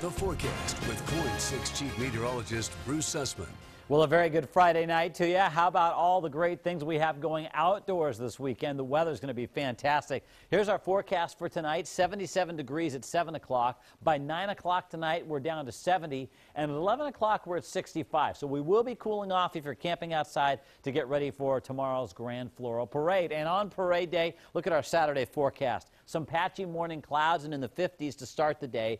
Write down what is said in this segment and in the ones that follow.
The forecast with KOIN 6 Chief Meteorologist Bruce Sussman. Well, a very good Friday night to you. How about all the great things we have going outdoors this weekend? The weather's going to be fantastic. Here's our forecast for tonight. 77 degrees at 7 o'clock. By 9 o'clock tonight, we're down to 70. And at 11 o'clock, we're at 65. So we will be cooling off if you're camping outside to get ready for tomorrow's Grand Floral Parade. And on parade day, look at our Saturday forecast. Some patchy morning clouds and in the 50s to start the day.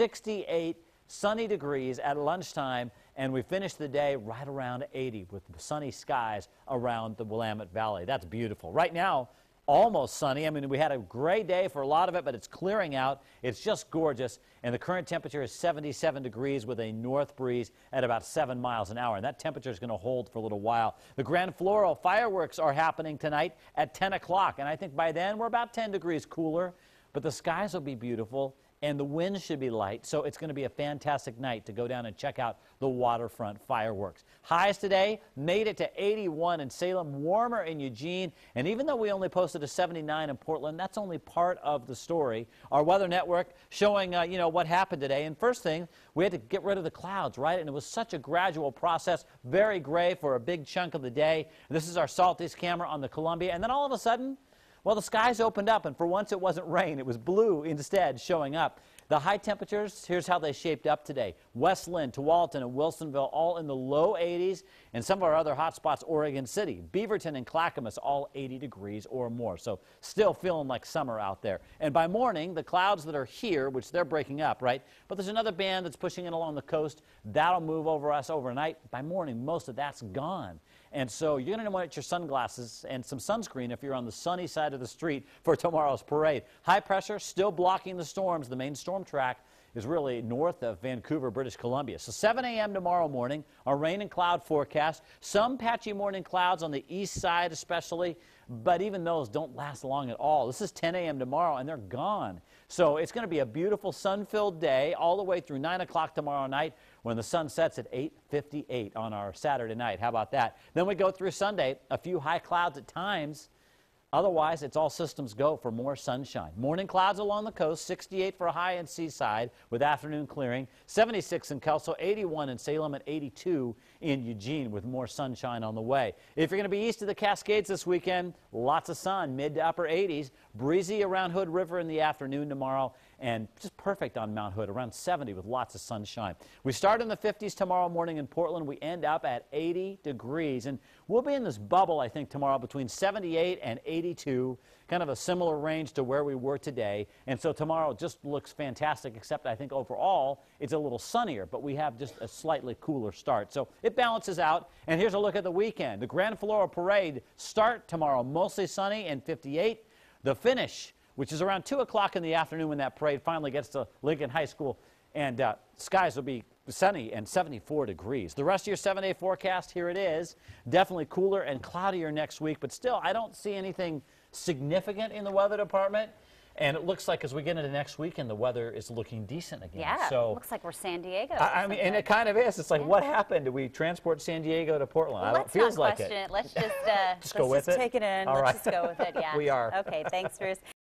68 sunny degrees at lunchtime, and we finish the day right around 80 with sunny skies around the Willamette Valley. That's beautiful. Right now, almost sunny. I mean, we had a great day for a lot of it, but it's clearing out. It's just gorgeous, and the current temperature is 77 degrees with a north breeze at about 7 miles an hour, and that temperature is going to hold for a little while. The Grand Floral fireworks are happening tonight at 10 o'clock, and I think by then we're about 10 degrees cooler, but the skies will be beautiful. And the wind should be light, so it's going to be a fantastic night to go down and check out the waterfront fireworks. Highs today made it to 81 in Salem, warmer in Eugene, and even though we only posted a 79 in Portland, that's only part of the story. Our weather network showing, what happened today. And first thing, we had to get rid of the clouds, right? And it was such a gradual process, very gray for a big chunk of the day. This is our Salties camera on the Columbia, and then all of a sudden, well, the skies opened up, and for once it wasn't rain. It was blue instead showing up. The high temperatures, here's how they shaped up today. West Linn, Tualatin, and Wilsonville all in the low 80s, and some of our other hot spots, Oregon City, Beaverton, and Clackamas, all 80 degrees or more. So still feeling like summer out there. And by morning, the clouds that are here, which they're breaking up, right? But there's another band that's pushing in along the coast. That'll move over us overnight. By morning, most of that's gone. And so you're going to want your sunglasses and some sunscreen if you're on the sunny side of the street for tomorrow's parade. High pressure still blocking the storms. The main storm track is really north of Vancouver, British Columbia. So 7 a.m. tomorrow morning, a rain and cloud forecast. Some patchy morning clouds on the east side especially, but even those don't last long at all. This is 10 a.m. tomorrow, and they're gone. So it's going to be a beautiful sun-filled day all the way through 9 o'clock tomorrow night when the sun sets at 8:58 on our Saturday night. How about that? Then we go through Sunday, a few high clouds at times. Otherwise, it's all systems go for more sunshine. Morning clouds along the coast, 68 for a high in Seaside with afternoon clearing, 76 in Kelso, 81 in Salem, and 82 in Eugene with more sunshine on the way. If you're going to be east of the Cascades this weekend, lots of sun, mid to upper 80s, breezy around Hood River in the afternoon tomorrow, and just perfect on Mount Hood, around 70 with lots of sunshine. We start in the 50s tomorrow morning in Portland. We end up at 80 degrees, and we'll be in this bubble, I think, tomorrow between 78 and 82, kind of a similar range to where we were today. And so tomorrow just looks fantastic, except I think overall it's a little sunnier, but we have just a slightly cooler start. So it balances out. And here's a look at the weekend. The Grand Floral Parade start tomorrow, mostly sunny and 58. The finish, which is around 2 o'clock in the afternoon when that parade finally gets to Lincoln High School, and skies will be sunny and 74 degrees. The rest of your 7-day forecast, here it is. Definitely cooler and cloudier next week, but still, I don't see anything significant in the weather department. And it looks like as we get into next weekend, the weather is looking decent again. Yeah, so, it looks like we're San Diego. I mean, and it kind of is. It's like, what happened? Did we transport San Diego to Portland? Well, It feels like it. Let's just go with it. Take it in. All Let's right. just go with it. Yeah. We are. Okay. Thanks, Bruce.